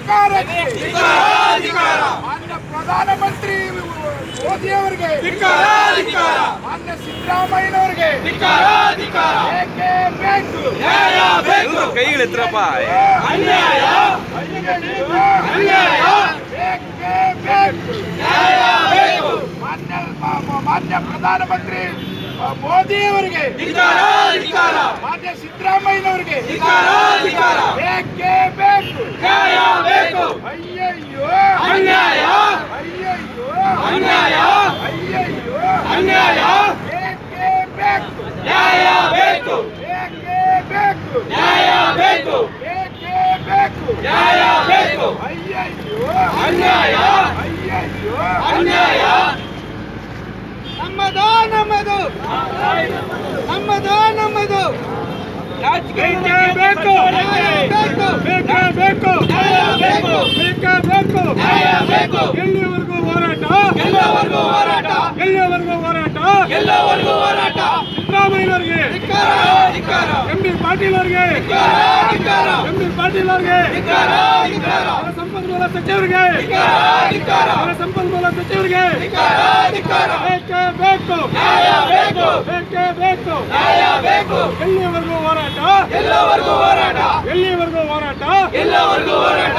ಸರ್ಕಾರಕ್ಕೆ ಮಾನ್ಯ ಪ್ರಧಾನಮಂತ್ರಿ ಮೋದಿ ಅವರಿಗೆ, ಮಾನ್ಯ ಸಿದ್ದರಾಮಯ್ಯನವರಿಗೆ ಬೇಕೇ ಬೇಕು. ಕೈಗಳಿತ್ರಪ್ಪ ಅನ್ಯಾಯ ಬೇಕೇ ಬೇಕು. ಮಾನ್ಯ ಪ್ರಧಾನಮಂತ್ರಿ ಮೋದಿ ಅವರಿಗೆ, ಮಾನ್ಯ ಸಿದ್ದರಾಮಯ್ಯನವರಿಗೆ ಬೇಕೇ ಬೇಕು. ಅಯ್ಯಯ್ಯೋ ಅನ್ಯಾಯ ಅಯ್ಯಯ್ಯೋ ಅನ್ಯಾಯ ಅಯ್ಯಯ್ಯೋ ಅನ್ಯಾಯ ಬೇಕೇ ಬೇಕು. ನ್ಯಾಯ ಬೇಕು ಬೇಕೇ ಬೇಕು. ನ್ಯಾಯ ಬೇಕು ಬೇಕೇ ಬೇಕು. ನ್ಯಾಯ ಬೇಕು ಅಯ್ಯಯ್ಯೋ ಅನ್ಯಾಯ ಅಯ್ಯಯ್ಯೋ ಅನ್ಯಾಯ ನಮ್ಮದು ನಮ್ಮದು ನಮ್ಮದು ನಮ್ಮದು ಬೇಕೇ ಬೇಕು ಬೇಕೇ ಬೇಕು. ಬೇಕು ಬೇಕೇ ಬೇಕು. ನ್ಯಾಯ ಬೇಕು ಎಲ್ಲಿವರೆಗೂ ಹೋರಾಟ, ಎಲ್ಲವರೆಗೂ ಹೋರಾಟ ಎಲ್ಲಿವರೆಗೂ ಹೋರಾಟ. ಎಲ್ಲವರೆಗೂ ಹೋರಾಟ ಸಿದ್ದರಾಮಯ್ಯನವರಿಗೆ, ಎಂ.ಬಿ. ಪಾಟೀಲ್ ಅವರಿಗೆ, ಎಂ.ಬಿ. ಪಾಟೀಲ್ ಅವರಿಗೆ, ಜಲಸಂಪನ್ಮೂಲ ಸಚಿವರಿಗೆ, ಜಲಸಂಪನ್ಮೂಲ ಸಚಿವರಿಗೆ ಬೇಕೇ ಬೇಕು. ನ್ಯಾಯ ಬೇಕು ಬೇಕೇ ಬೇಕು. ನ್ಯಾಯ ಬೇಕು ಎಲ್ಲಿವರೆಗೂ ಹೋರಾಟ, ಎಲ್ಲವರೆಗೂ ಹೋರಾಟ ಎಲ್ಲಿವರೆಗೂ ಹೋರಾಟ. ಎಲ್ಲವರೆಗೂ ಹೋರಾಟ